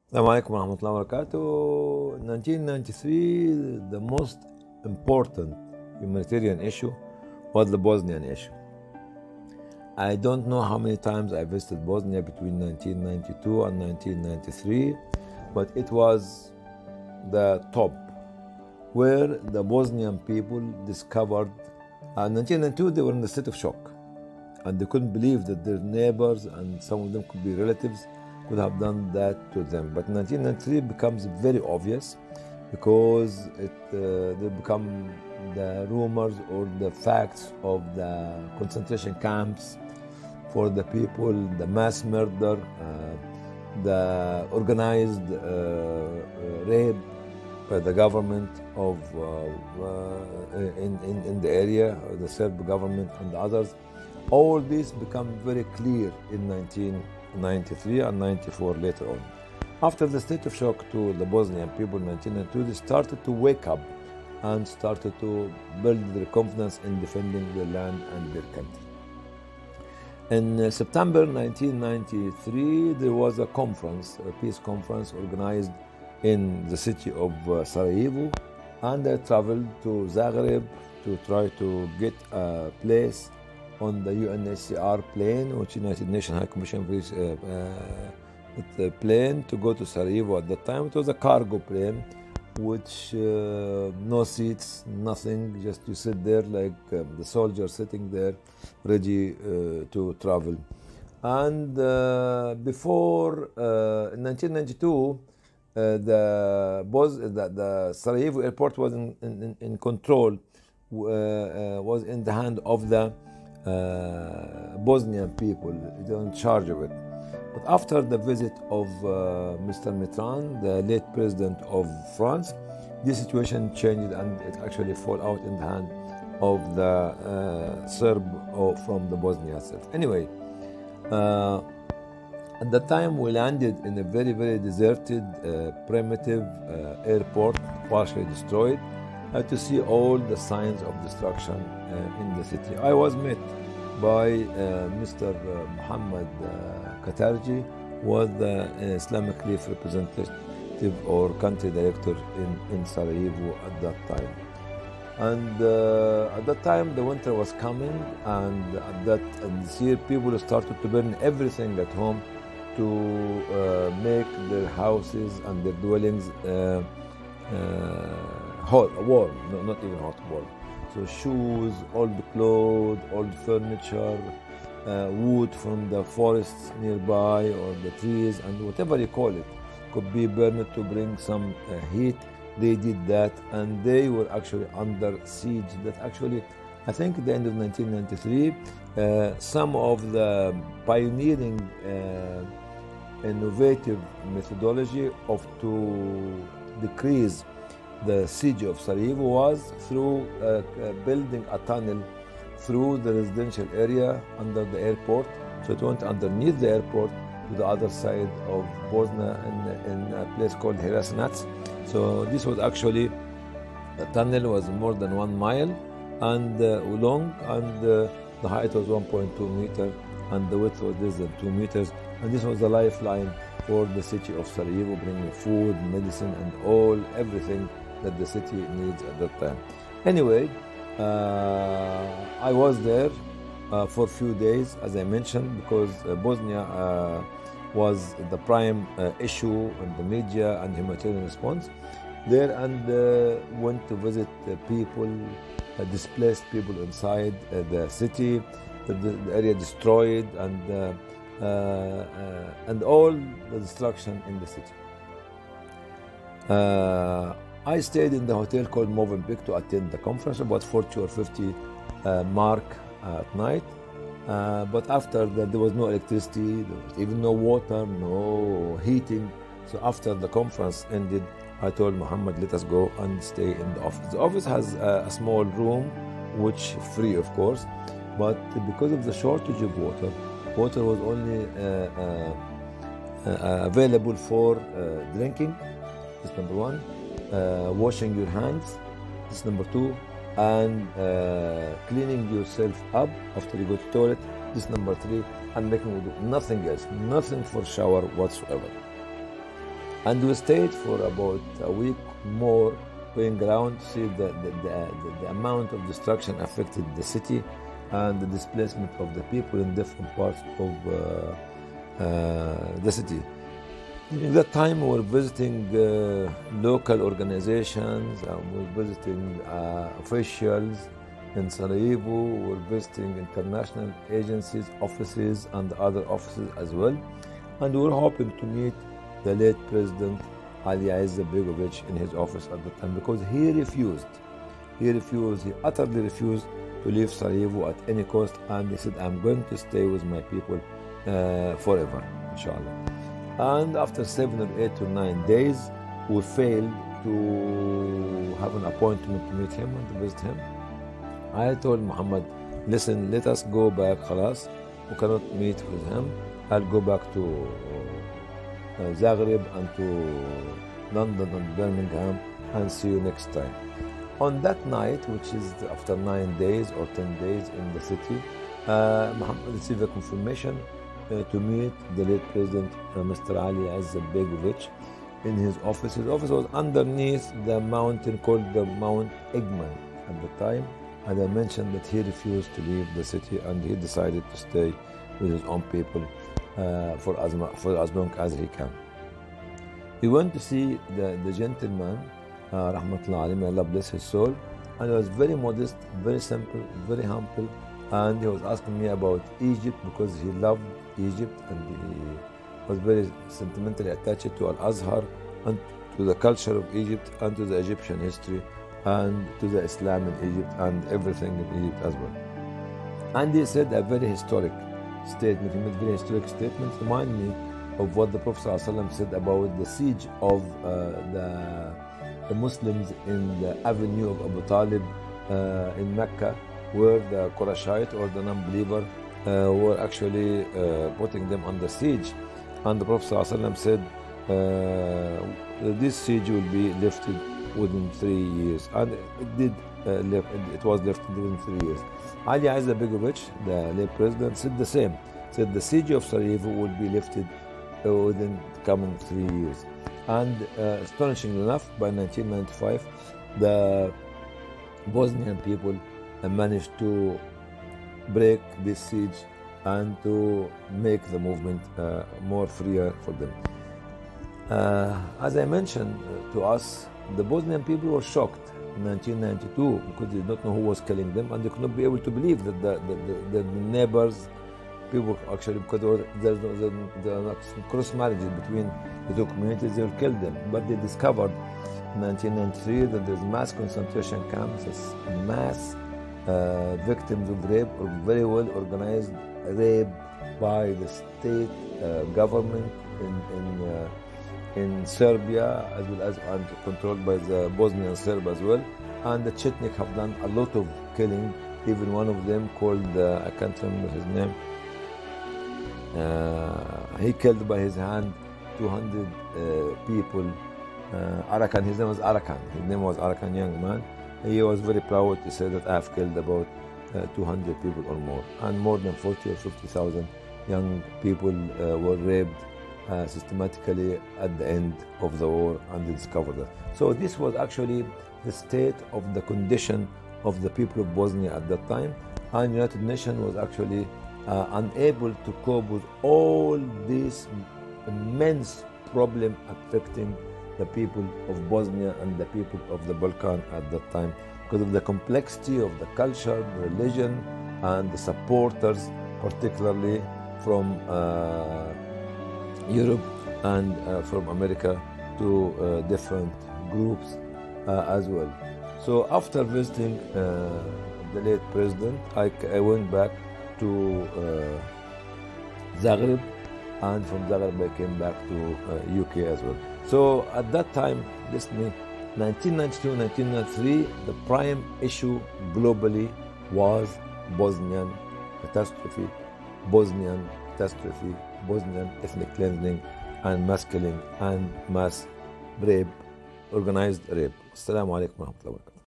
Assalamu alaikum warahmatullahi wabarakatuh. 1993, the most important humanitarian issue was the Bosnian issue. I don't know how many times I visited Bosnia between 1992 and 1993, but it was the top where the Bosnian people discovered. In 1992, they were in a state of shock and they couldn't believe that their neighbors and some of them could be relatives could have done that to them. But 1993 becomes very obvious because they become the rumors or the facts of the concentration camps for the people, the mass murder, the organized rape by the government of in the area, the Serb government and the others. All this become very clear in 1993 and 94 later on. After the state of shock to the Bosnian people in 1992, they started to wake up and started to build their confidence in defending their land and their country. In September 1993, there was a conference, a peace conference organized in the city of Sarajevo, and I traveled to Zagreb to try to get a place on the UNHCR plane, which United Nations High Commission for the plane to go to Sarajevo. At that time, it was a cargo plane, which no seats, nothing, just you sit there like the soldier sitting there, ready to travel. And before in 1992, the Sarajevo airport was in control, was in the hand of the Bosnian people. They were in charge of it. But after the visit of Mr. Mitterrand, the late president of France, this situation changed and it actually fell out in the hand of the Serb from the Bosnia itself. Anyway, at that time we landed in a very, very deserted, primitive airport, partially destroyed, to see all the signs of destruction in the city. I was met by Mr. Muhammad Katarji, was the Islamic Relief representative or country director in Sarajevo at that time. And at that time the winter was coming, and this year people started to burn everything at home to make their houses and their dwellings hot, warm, no, not even hot, warm. So shoes, old clothes, old furniture, wood from the forests nearby or the trees, and whatever you call it, could be burned to bring some heat. They did that, and they were actually under siege. That actually, I think at the end of 1993, some of the pioneering innovative methodology of to decrease the siege of Sarajevo was through building a tunnel through the residential area under the airport. So it went underneath the airport to the other side of Bosnia in a place called Herasanac. So this was actually, the tunnel was more than 1 mile and long, and the height was 1.2 meters and the width was less than 2 meters. And this was the lifeline for the city of Sarajevo, bringing food, medicine, and everything that the city needs at that time. Anyway, I was there for a few days, as I mentioned, because Bosnia was the prime issue in the media and humanitarian response there, and went to visit people, displaced people inside the city, the area destroyed, and all the destruction in the city. I stayed in the hotel called Movenpick to attend the conference, about 40 or 50 mark at night. But after that, there was no electricity, there was even no water, no heating. So after the conference ended, I told Muhammad, let us go and stay in the office. The office has a small room, which free, of course, but because of the shortage of water was only available for drinking. That's number one. Washing your hands, this is number two, and cleaning yourself up after you go to toilet, this is number three, and making wudu. Nothing else, nothing for shower whatsoever. And we stayed for about a week more, going around to see the amount of destruction affected the city and the displacement of the people in different parts of the city. During that time, we were visiting local organizations, we were visiting officials in Sarajevo, we were visiting international agencies, offices, and other offices as well. And we were hoping to meet the late President Ali Aizza Begovic in his office at the time, because he utterly refused to leave Sarajevo at any cost, and he said, I'm going to stay with my people forever, inshallah. And after 7 or 8 or 9 days, we failed to have an appointment to meet him and to visit him. I told Muhammad, listen, let us go back, khalas, we cannot meet with him. I'll go back to Zagreb and to London and Birmingham and see you next time. On that night, which is after 9 days or 10 days in the city, Muhammad received a confirmation to meet the late President Mr. Ali Aizza Begovic in his office. His office was underneath the mountain called the Mount Egman at the time, and I mentioned that he refused to leave the city and he decided to stay with his own people for as long as he can. He went to see the gentleman, Rahmatullah alayhi, may Allah bless his soul, and he was very modest, very simple, very humble, and he was asking me about Egypt because he loved Egypt and he was very sentimentally attached to Al-Azhar and to the culture of Egypt and to the Egyptian history and to the Islam in Egypt and everything in Egypt as well. And he said a very historic statement. He made very historic statements, remind me of what the Prophet ﷺ said about the siege of the Muslims in the avenue of Abu Talib in Mecca, where the Qurayshite or the non-believer were actually putting them under siege. And the Prophet ﷺ said this siege will be lifted within 3 years, and it did. It was lifted within 3 years. Ali Aizza Begovic, the late president, said the same. Said the siege of Sarajevo will be lifted within the coming 3 years. And astonishingly enough, by 1995, the Bosnian people managed to break this siege and to make the movement more freer for them. As I mentioned to us, the Bosnian people were shocked in 1992 because they did not know who was killing them, and they could not be able to believe that the neighbors, people actually, because there are cross marriages between the two communities, they will kill them. But they discovered in 1993 that there's mass concentration camps, mass victims of rape, or very well organized rape by the state government in Serbia, as well as and controlled by the Bosnian Serb as well. And the Chetnik have done a lot of killing. Even one of them called, I can't remember his name, he killed by his hand 200 people. Arakan, his name was Arakan. His name was Arakan, young man. He was very proud to say that I have killed about 200 people or more. And more than 40 or 50,000 young people were raped systematically at the end of the war, and they discovered that. So this was actually the state of the condition of the people of Bosnia at that time, and United Nations was actually unable to cope with all this immense problem affecting the people of Bosnia and the people of the Balkan at that time, because of the complexity of the culture, religion, and the supporters, particularly from Europe and from America, to different groups as well. So after visiting the late president, I went back to Zagreb, and from Zagreb I came back to UK as well. So at that time, listen, 1992, 1993, the prime issue globally was Bosnian catastrophe, Bosnian ethnic cleansing, and mass killing and mass rape, organized rape. Assalamu alaikum wa rahmatullahi wa barakatuh.